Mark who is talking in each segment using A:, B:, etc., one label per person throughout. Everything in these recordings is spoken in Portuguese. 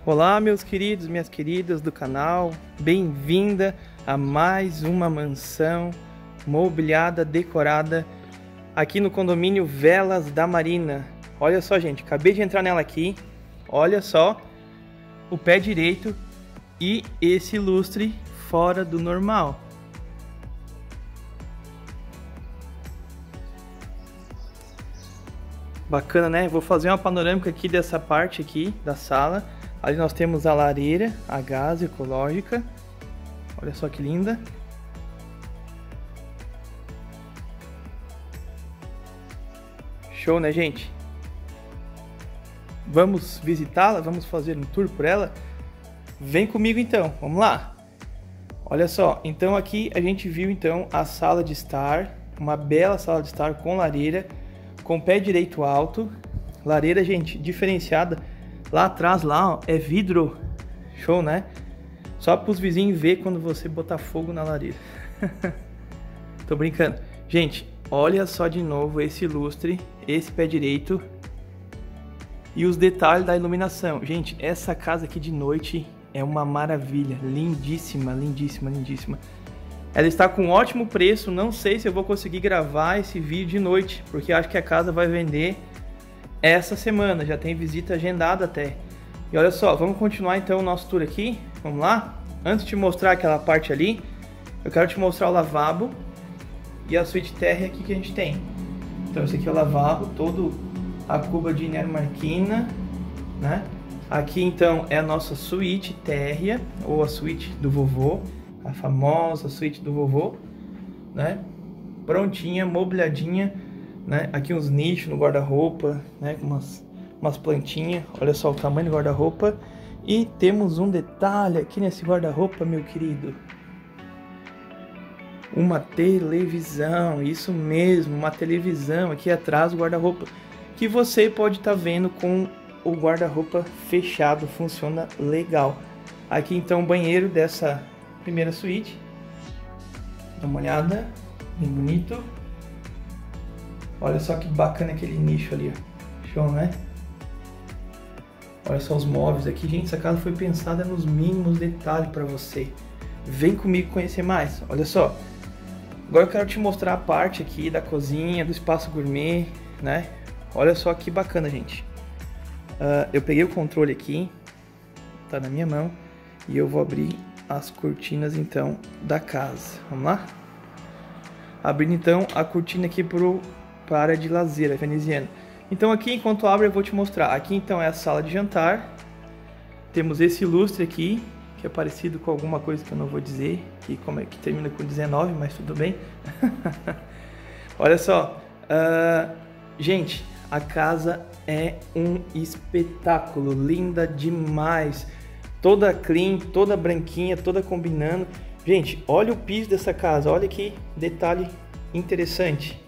A: Olá, meus queridos, minhas queridas do canal, bem-vinda a mais uma mansão mobiliada, decorada aqui no condomínio Velas da Marina. Olha só, gente, acabei de entrar nela aqui, olha só o pé direito e esse lustre fora do normal. Bacana, né? Vou fazer uma panorâmica aqui dessa parte aqui da sala. Ali nós temos a lareira a gás ecológica. Olha só que linda. Show, né, gente? Vamos visitá-la? Vamos fazer um tour por ela? Vem comigo então, vamos lá. Olha só, então aqui a gente viu então a sala de estar, uma bela sala de estar com lareira, com pé direito alto. Lareira, gente, diferenciada. Lá atrás, lá, ó, é vidro. Show, né? Só para os vizinhos ver quando você botar fogo na lareira. Tô brincando. Gente, olha só de novo esse lustre, esse pé direito e os detalhes da iluminação. Gente, essa casa aqui de noite é uma maravilha. Lindíssima, lindíssima, lindíssima. Ela está com um ótimo preço. Não sei se eu vou conseguir gravar esse vídeo de noite, porque acho que a casa vai vender essa semana, já tem visita agendada até. E olha só, vamos continuar então o nosso tour aqui. Vamos lá? Antes de mostrar aquela parte ali, eu quero te mostrar o lavabo e a suíte térrea aqui que a gente tem. Então esse aqui é o lavabo, todo a cuba de Nero-Marquina, né? Aqui então é a nossa suíte térrea, ou a suíte do vovô, a famosa suíte do vovô, né? Prontinha, mobiliadinha, né? Aqui uns nichos no guarda-roupa, né? Com umas plantinhas. Olha só o tamanho do guarda-roupa. E temos um detalhe aqui nesse guarda-roupa, meu querido. Uma televisão, isso mesmo, uma televisão aqui atrás do guarda-roupa, que você pode estar vendo com o guarda-roupa fechado, funciona legal. Aqui então o banheiro dessa primeira suíte. Dá uma olhada, bem bonito. Olha só que bacana aquele nicho ali, ó. Show, né? Olha só os móveis aqui. Gente, essa casa foi pensada nos mínimos detalhes para você. Vem comigo conhecer mais. Olha só. Agora eu quero te mostrar a parte aqui da cozinha, do espaço gourmet, né? Olha só que bacana, gente. Eu peguei o controle aqui, tá na minha mão, e eu vou abrir as cortinas então da casa. Vamos lá? Abrindo então a cortina aqui para a área de lazer, a veneziana. Então aqui, enquanto abre, eu vou te mostrar. Aqui então é a sala de jantar. Temos esse lustre aqui, que é parecido com alguma coisa que eu não vou dizer, que como é que termina com 19, mas tudo bem. Olha só, gente, a casa é um espetáculo, linda demais. Toda clean, toda branquinha, toda combinando. Gente, olha o piso dessa casa, olha que detalhe interessante.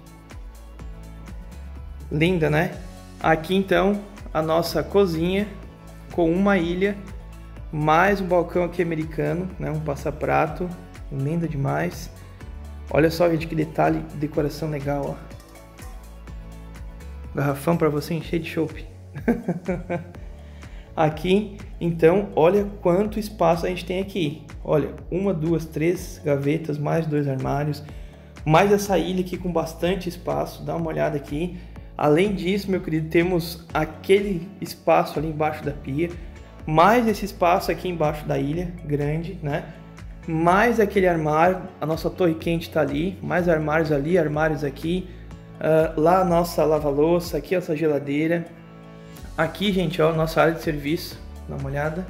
A: Linda, né? Aqui então a nossa cozinha com uma ilha, mais um balcão aqui americano, né? Um passaprato, linda demais. Olha só, gente, que detalhe, decoração legal, ó. Garrafão para você encher de chopp. Aqui, então, olha quanto espaço a gente tem aqui. Olha, 1, 2, 3 gavetas, mais 2 armários, mais essa ilha aqui com bastante espaço. Dá uma olhada aqui. Além disso, meu querido, temos aquele espaço ali embaixo da pia, mais esse espaço aqui embaixo da ilha, grande, né? Mais aquele armário, a nossa torre quente tá ali, mais armários ali, armários aqui. Lá a nossa lava-louça, aqui essa geladeira. Aqui, gente, ó, nossa área de serviço, dá uma olhada.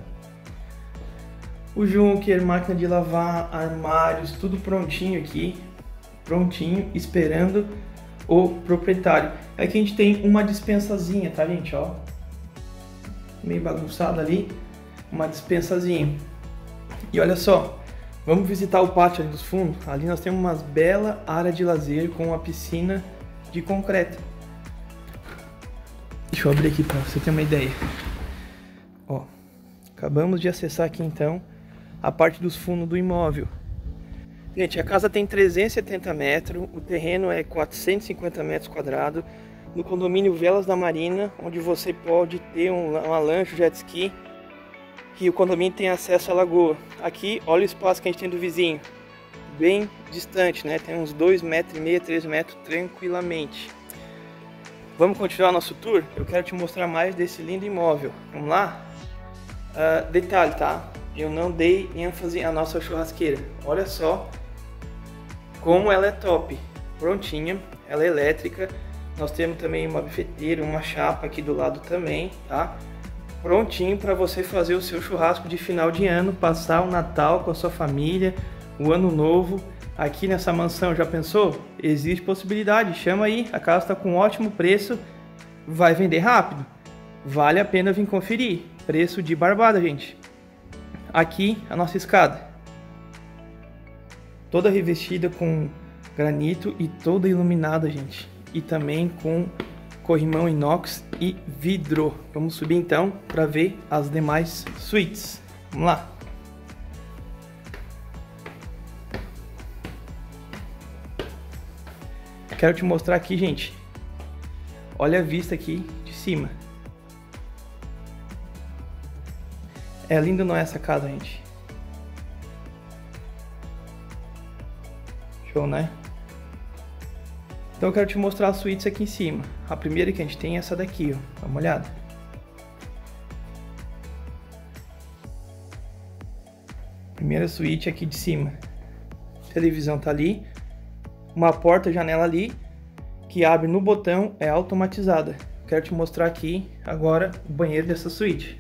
A: O Junker, máquina de lavar, armários, tudo prontinho aqui. Prontinho, esperando o proprietário. Aqui a gente tem uma dispensazinha, tá, gente, ó. Meio bagunçado ali, uma dispensazinha. E olha só, vamos visitar o pátio ali dos fundos. Ali nós temos uma bela área de lazer com uma piscina de concreto. Deixa eu abrir aqui para você ter uma ideia. Ó, acabamos de acessar aqui então a parte dos fundos do imóvel. Gente, a casa tem 370 metros, o terreno é 450 metros quadrados, no condomínio Velas da Marina, onde você pode ter uma lancha, jet ski, E o condomínio tem acesso à lagoa. Aqui, olha o espaço que a gente tem do vizinho. Bem distante, né? Tem uns 2,5 metros, 3 metros tranquilamente. Vamos continuar nosso tour? Eu quero te mostrar mais desse lindo imóvel. Vamos lá? Detalhe, tá? Eu não dei ênfase à nossa churrasqueira. Olha só como ela é top. Prontinha, ela é elétrica. Nós temos também uma bifeteira, uma chapa aqui do lado também, tá? Prontinho para você fazer o seu churrasco de final de ano, passar o Natal com a sua família, o Ano Novo. Aqui nessa mansão, já pensou? Existe possibilidade, chama aí, a casa está com um ótimo preço, vai vender rápido. Vale a pena vir conferir, preço de barbada, gente. Aqui a nossa escada, toda revestida com granito e toda iluminada, gente. E também com corrimão inox e vidro. Vamos subir então para ver as demais suítes. Vamos lá. Quero te mostrar aqui, gente. Olha a vista aqui de cima. É lindo, não é, essa casa, gente? Show, né? Então eu quero te mostrar as suítes aqui em cima. A primeira que a gente tem é essa daqui, ó. Dá uma olhada. Primeira suíte aqui de cima. A televisão tá ali. Uma porta-janela ali, que abre no botão, é automatizada. Quero te mostrar aqui agora o banheiro dessa suíte.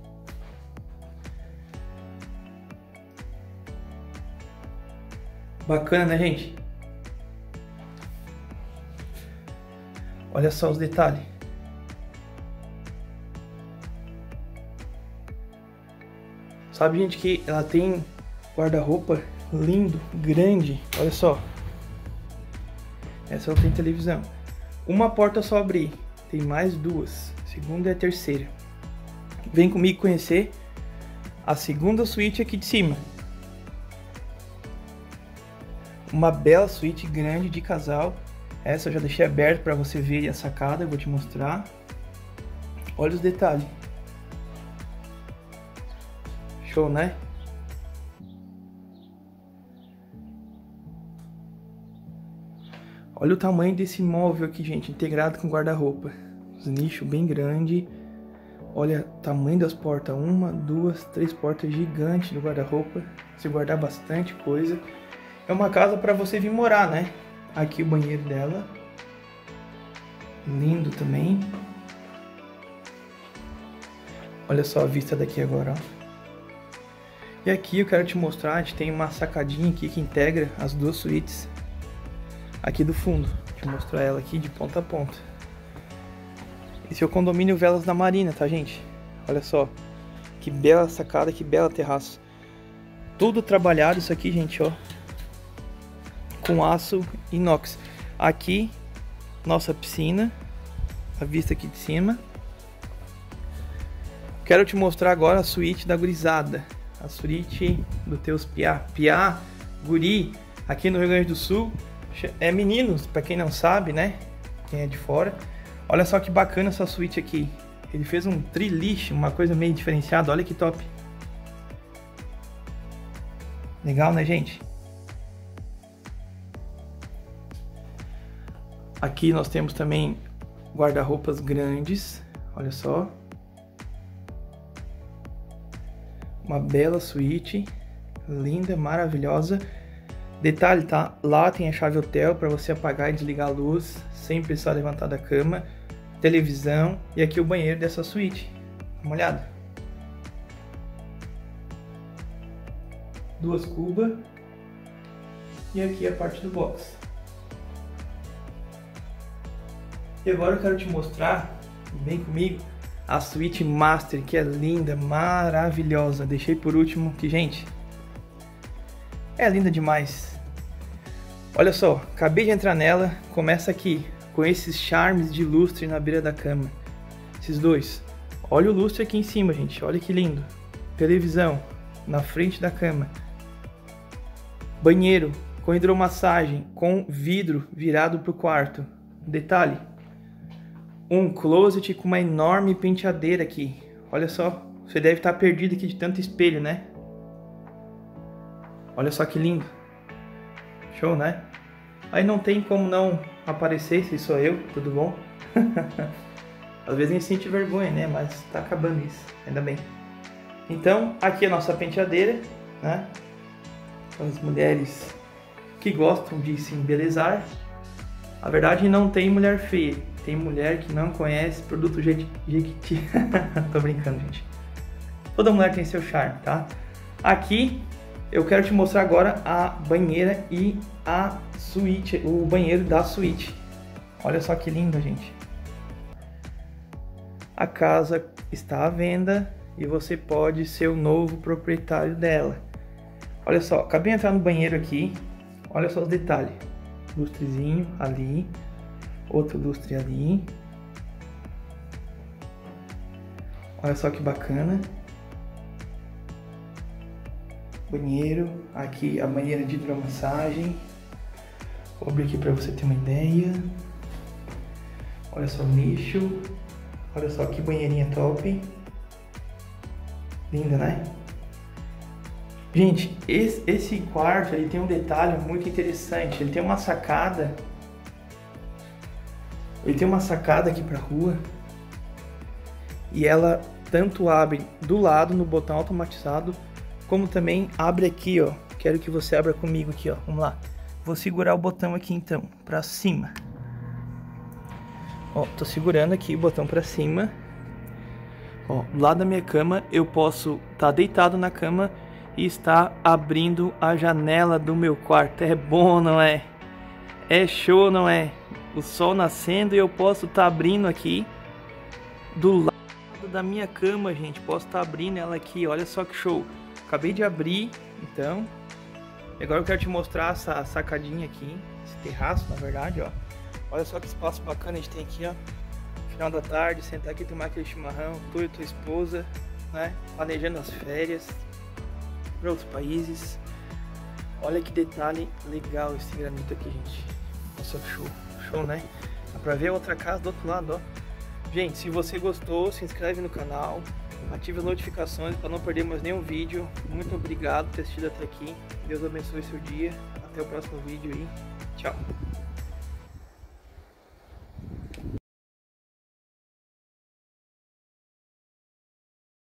A: Bacana, né, gente? Olha só os detalhes. Sabe, gente, que ela tem guarda-roupa lindo, grande. Olha só. Essa não tem televisão. Uma porta só abrir. Tem mais duas. Segunda e a terceira. Vem comigo conhecer a segunda suíte aqui de cima. Uma bela suíte grande de casal. Essa eu já deixei aberta para você ver a sacada, eu vou te mostrar. Olha os detalhes. Show, né? Olha o tamanho desse móvel aqui, gente, integrado com guarda-roupa. Os nichos bem grandes. Olha o tamanho das portas. 1, 2, 3 portas gigantes do guarda-roupa. Você guardar bastante coisa. É uma casa para você vir morar, né? Aqui o banheiro dela. Lindo também. Olha só a vista daqui agora, ó. E aqui eu quero te mostrar, a gente tem uma sacadinha aqui que integra as duas suítes. Aqui do fundo. Deixa eu mostrar ela aqui de ponta a ponta. Esse é o condomínio Velas da Marina, tá, gente? Olha só. Que bela sacada, que bela terraço. Tudo trabalhado isso aqui, gente, ó. Com aço inox. Aqui, nossa piscina. A vista aqui de cima. Quero te mostrar agora a suíte da gurizada. A suíte do teus piá. Piá, guri, aqui no Rio Grande do Sul, é meninos, pra quem não sabe, né? Quem é de fora. Olha só que bacana essa suíte aqui. Ele fez um triliche, uma coisa meio diferenciada. Olha que top. Legal, né, gente? Aqui nós temos também guarda-roupas grandes, olha só. Uma bela suíte, linda, maravilhosa. Detalhe, tá? Lá tem a chave hotel para você apagar e desligar a luz sem precisar levantar da cama. Televisão e aqui o banheiro dessa suíte. Dá uma olhada. Duas cubas. E aqui a parte do box. E agora eu quero te mostrar, vem comigo, a suíte master, que é linda, maravilhosa. Deixei por último, que, gente, é linda demais. Olha só, acabei de entrar nela, começa aqui, com esses charmes de lustre na beira da cama. Esses dois. Olha o lustre aqui em cima, gente, olha que lindo. Televisão, na frente da cama. Banheiro, com hidromassagem, com vidro virado para o quarto. Detalhe. Um closet com uma enorme penteadeira aqui. Olha só Você deve estar perdido aqui de tanto espelho, né? Olha só que lindo. Show, né? Aí não tem como não aparecer se sou eu, tudo bom? Às vezes a gente sente vergonha, né? Mas tá acabando isso, ainda bem. Então, aqui é a nossa penteadeira, né? As mulheres que gostam de se embelezar. Na verdade, não tem mulher feia. Tem mulher que não conhece produto Jequiti. Tô brincando, gente. Toda mulher tem seu charme, tá? Aqui eu quero te mostrar agora a banheira e a suíte, o banheiro da suíte. Olha só que lindo, gente. A casa está à venda e você pode ser o novo proprietário dela. Olha só, acabei de entrar no banheiro aqui. Olha só os detalhes. Lustrezinho ali, outro lustre ali. Olha só que bacana. Banheiro, aqui a banheira de hidromassagem. Vou abrir aqui para você ter uma ideia. Olha só o nicho. Olha só que banheirinha top. Linda, né? Gente, esse quarto ele tem um detalhe muito interessante. Ele tem uma sacada. Ele tem uma sacada aqui para a rua. E ela tanto abre do lado no botão automatizado, como também abre aqui, ó. Quero que você abra comigo aqui, ó. Vamos lá. Vou segurar o botão aqui então, para cima. Ó, tô segurando aqui o botão para cima. Ó, do lado da minha cama eu posso estar deitado na cama e estar abrindo a janela do meu quarto. É bom, não é? É show, não é? O sol nascendo e eu posso estar abrindo aqui do lado da minha cama, gente. Posso estar abrindo ela aqui, olha só que show. Acabei de abrir, então. Agora eu quero te mostrar essa sacadinha aqui, esse terraço, na verdade, ó. Olha só que espaço bacana a gente tem aqui, ó. Final da tarde, sentar aqui, tomar aquele chimarrão, tu e tua esposa, né? Planejando as férias para outros países. Olha que detalhe legal esse granito aqui, gente. Nossa, show, show, né? Dá pra ver a outra casa do outro lado, ó. Gente, se você gostou, se inscreve no canal, ative as notificações para não perder mais nenhum vídeo. Muito obrigado por ter assistido até aqui. Deus abençoe seu dia. Até o próximo vídeo e tchau.